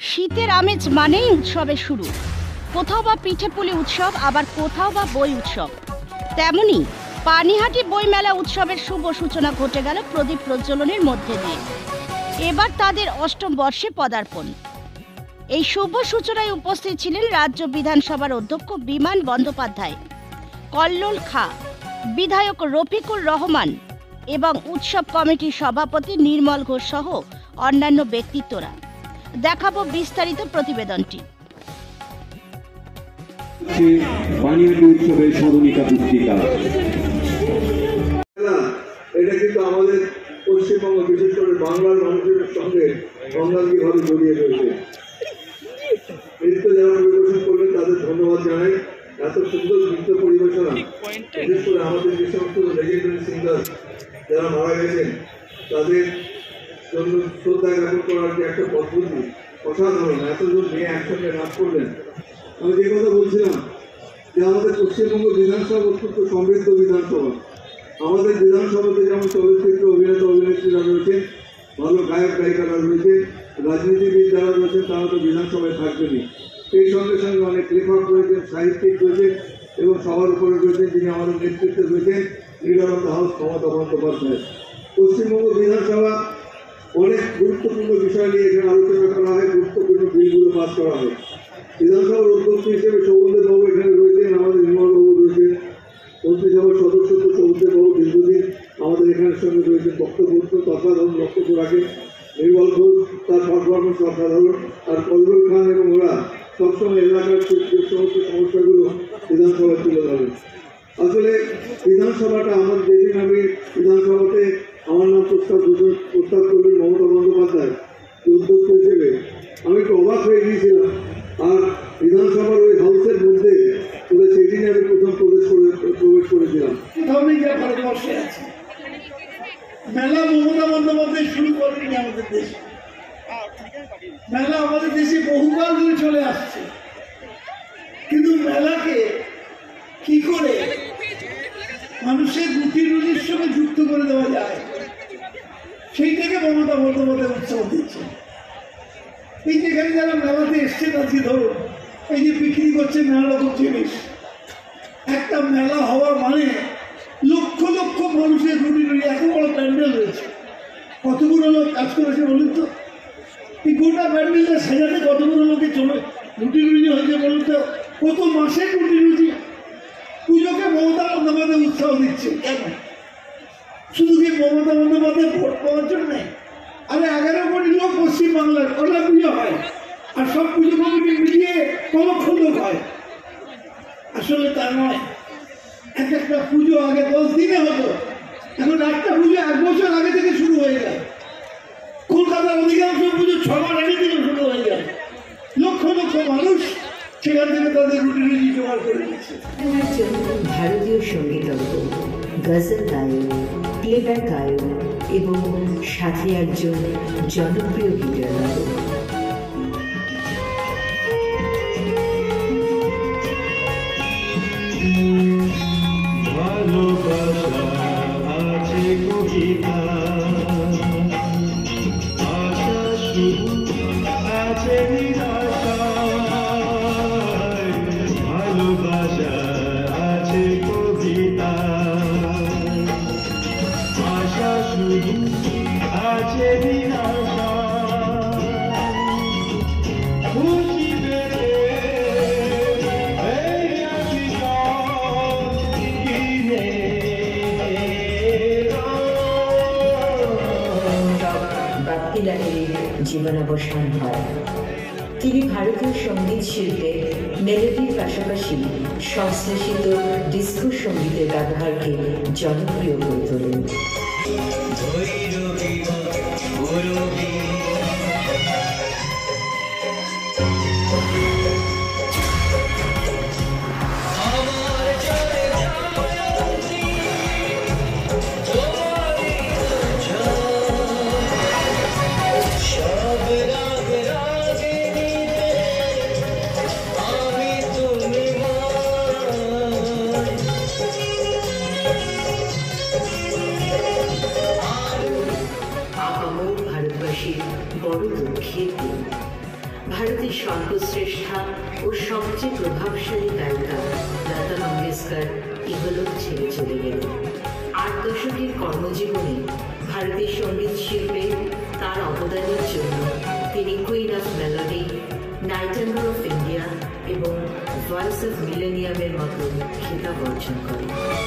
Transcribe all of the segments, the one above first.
শীতের আমেজ মানেই উৎসবের শুরু। কোথাও বা পিঠেপুলি উৎসব, আবার কোথাও বা বই উৎসব। তেমনি পানিহাটি বইমেলা উৎসবের শুভ সূচনা ঘটে গেল প্রদীপ প্রজ্বলনের মধ্যে দিয়ে। এবার তাদের অষ্টম বর্ষে পদার্পণ। এই শুভ সূচনায় উপস্থিত ছিলেন রাজ্য বিধানসভার অধ্যক্ষ বিমান বন্দ্যোপাধ্যায়, কল্লোল খাঁ, বিধায়ক রফিকুর রহমান এবং উৎসব কমিটির সভাপতি নির্মল ঘোষ সহ অন্যান্য ব্যক্তিত্বরা। দেখাবো বিস্তারিত প্রতিবেদনটি। পানিহাটি উৎসবের স্মরণিকা পুস্তিকা। এটা কিন্তু আমাদের পশ্চিমবঙ্গ, বিশেষ করে বাংলার মানুষের সঙ্গে অঙ্গাঙ্গিভাবে জড়িয়ে রয়েছে। নৃত্য যারা পরিবেশন করলেন তাদের ধন্যবাদ জানাই। এত সুন্দর নৃত্য পরিবেশনা, বিশেষ করে আমাদের যে সমস্ত লেজেন্ডারি সিঙ্গার যারা মারা গেছেন তাদের জন্য শ্রদ্ধা জ্ঞাপন করার যে একটা পদ্ধতি অসাধারণ। এতজন মেয়ে একসঙ্গে নাচ করলেন। আমি যে কথা বলছিলাম যে আমাদের পশ্চিমবঙ্গ বিধানসভা অত্যন্ত সমৃদ্ধ বিধানসভা। আমাদের বিধানসভাতে যেমন চলচ্চিত্র অভিনেতা অভিনেত্রীরা রয়েছেন, ভালো গায়ক গায়িকারা রয়েছে, রাজনীতিবিদ যারা রয়েছেন তারা তো বিধানসভায় থাকবেনই। সেই সঙ্গে সঙ্গে অনেক লেখক রয়েছেন, সাহিত্যিক রয়েছেন এবং সবার উপরে রয়েছেন যিনি আমাদের নেতৃত্বে রয়েছেন leader of the house Mamata Bandyopadhyay. Paschimbanga বিধানসভা অনেক গুরুত্বপূর্ণ বিষয় নিয়ে এখানে আলোচনা করা হয়, গুরুত্বপূর্ণ বিলগুলো পাস করা হয়। বিধানসভার অধ্যক্ষ হিসেবে সৌগন্ধের বাবু এখানে রয়েছেন, আমাদের নির্মলবাবু রয়েছেন, মন্ত্রিসভার সদস্য তো সৌগন্ধের বাবু দীর্ঘদিন আমাদের এখানের সঙ্গে রয়েছেন, বক্তব্য অসাধারণ বক্তব্য রাখেন। নির্মল ঘোষ তার পারফরমেন্স অসাধারণ, আর কল্লোল খান এবং ওরা সবসময় এলাকার যে সমস্ত সমস্যাগুলো বিধানসভায় তুলে ধরেন। আসলে বিধানসভাটা আমার যেদিন আমি বিধানসভাতে আমার নাম প্রস্তাব করলেন মমতা বন্দ্যোপাধ্যায় উদ্যোক্ত হিসেবে, আমি একটু অবাক হয়ে গিয়েছিলাম। আর বিধানসভার ওই হাউসের মধ্যে সেদিনে আমি প্রথম প্রবেশ করেছিলাম। ভারতবর্ষে আছে মেলা, মমতা বন্দ্যোপাধ্যায় শুরু করেনি আমাদের দেশে। মেলা আমাদের দেশে বহুকাল ধরে চলে আসছে, কিন্তু মেলাকে কি করে মানুষের রুটি রুজির সঙ্গে যুক্ত করে দেওয়া যায় সেইটাকে মমতা বন্দ্যোপাধ্যায় উৎসাহ দিচ্ছে। এই যেখানে যারা মেলাতে এসছে আজকে ধরুন এই যে বিক্রি করছে নানা রকম জিনিস, একটা মেলা হওয়ার মানে লক্ষ লক্ষ মানুষের রুটি রুটি, এত বড় প্যান্ডেল রয়েছে, কতগুলো লোক কাজ করেছে বলুন তো? এই গোটা প্যান্ডেলটা সাজাতে কতগুলো লোকে চলে রুটি রুটি হয়েছে বলুন তো? কত মাসের রুটি রুটি। পুজোকে মমতা বন্দ্যোপাধ্যায় উৎসাহ দিচ্ছে কেন? শুধু কি মমতা বন্দ্যোপাধ্যায় ভোট পাওয়ার জন্যে? আরে 11 কোটি লোক পশ্চিমবাংলার, কটা পুজো হয় আর সব পুজো কমিটি মিলিয়ে কলক্ষণ লোক হয়? আসলে তা নয়। এক একটা পুজো আগে 10 দিনে হতো, এখন একটা পুজো 1 বছর আগে থেকে শুরু হয়ে যায়। কলকাতার অধিকাংশ পুজো 6 মাস আগে থেকে শুরু হয়ে যায়। লক্ষ লক্ষ মানুষ সেখান থেকে তাদের রুটি রুটি জোগাড় করে দিচ্ছে। ভারতীয় সঙ্গীতজ্ঞ, গজল গায়ক, প্লেব্যাক গায়ক এবং সাথে একজন জনপ্রিয় গিটার বাদক। জীবনাবসান হয়। তিনি ভারতীয় সঙ্গীত শিল্পে মেলোডির পাশাপাশি সংশ্লেষিত ডিস্কো সঙ্গীতের ব্যবহারকে জনপ্রিয় করে তোলেন। ভারতের সর্বশ্রেষ্ঠা ও সবচেয়ে প্রভাবশালী গায়িকা লতা মঙ্গেশকর ইহলোক ছেড়ে চলে গেলেন। 8 দশকের কর্মজীবনে ভারতের সঙ্গীত শিল্পে তার অবদানের জন্য তিনি queen of melody, nightingale of India এবং ভয়েস অফ মিলেনিয়ামের মতো খেতাব অর্জন করেন।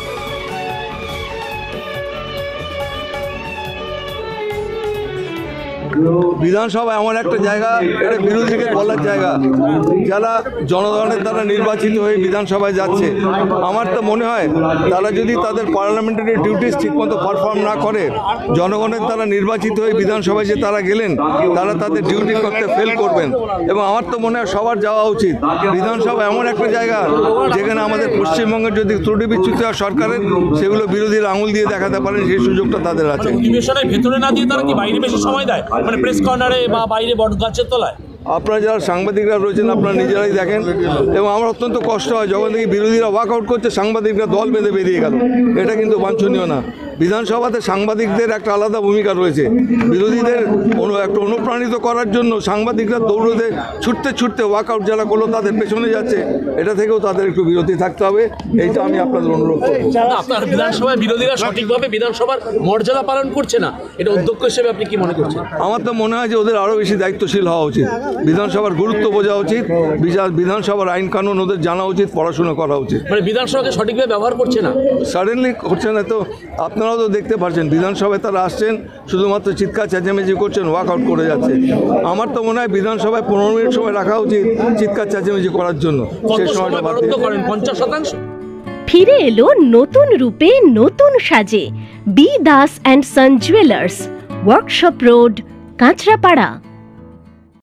বিধানসভা এমন একটা জায়গা, এটা বিরোধীকে বলার জায়গা, যারা জনগণের দ্বারা নির্বাচিত হয়ে বিধানসভায় যাচ্ছে। আমার তো মনে হয় তারা যদি তাদের পার্লামেন্টারি ডিউটিস ঠিকমতো পারফর্ম না করে, জনগণের দ্বারা নির্বাচিত হয়ে বিধানসভায় যে তারা গেলেন, তারা তাদের ডিউটি করতে ফেল করবেন। এবং আমার তো মনে হয় সবার যাওয়া উচিত। বিধানসভা এমন একটা জায়গা যেখানে আমাদের পশ্চিমবঙ্গের যদি ত্রুটি বিচ্যুতি হয় সরকারের, সেগুলো বিরোধীরা আঙুল দিয়ে দেখাতে পারেন, সেই সুযোগটা তাদের আছে। অধিবেশনের ভেতরে না দিয়ে তারা কি বাইরে বেশি সময় দেয়, মানে প্রেস কর্নারে বা বাইরে বট গাছের তলায়? আপনারা যারা সাংবাদিকরা রয়েছেন আপনারা নিজেরাই দেখেন। এবং আমার অত্যন্ত কষ্ট হয় যখন দেখি বিরোধীরা ওয়াকআউট করছে, সাংবাদিকরা দল বেঁধে বেরিয়ে গেল। এটা কিন্তু বাঞ্ছনীয় না। বিধানসভাতে সাংবাদিকদের একটা আলাদা ভূমিকা রয়েছে। বিরোধীদের একটা অনুপ্রাণিত করার জন্য সাংবাদিকরা দৌড়তে ছুটতে ছুটতে ওয়াকআউট যারা করলো তাদের পেছনে যাচ্ছে, এটা থেকেও তাদের একটু বিরতি থাকতে হবে। এইটা আমি আপনাদের অনুরোধ করব। আপনার বিধানসভায় বিরোধীরা সঠিকভাবে বিধানসভার মর্যাদা পালন করছে না, এটা অধ্যক্ষ হিসেবে আপনি কি মনে করছেন? আমার তো মনে হয় যে ওদের আরও বেশি দায়িত্বশীল হওয়া উচিত। বিধানসভার গুরুত্ব বোঝা উচিত, বিধানসভার আইন কানুন ওদের জানা উচিত, পড়াশোনা করা উচিত। মানে বিধানসভাকে সঠিকভাবে ব্যবহার করছে না, সাডেনলি করছে না। তো আপনারাও তো দেখতে পাচ্ছেন বিধানসভায় তারা আসছেন, শুধুমাত্র চিৎকার চেঁচামেচি করছেন, ওয়াকআউট করে যাচ্ছে। আমার তো মনে হয় বিধানসভায় 15 মিনিট সময় রাখা উচিত চিৎকার চেঁচামেচি করার জন্য। সেই সময়টা বরাদ্দ করেন 50%। ফিরে এলো নতুন রূপে নতুন সাজে B Das and son jewellers, workshop road, Kanchrapara.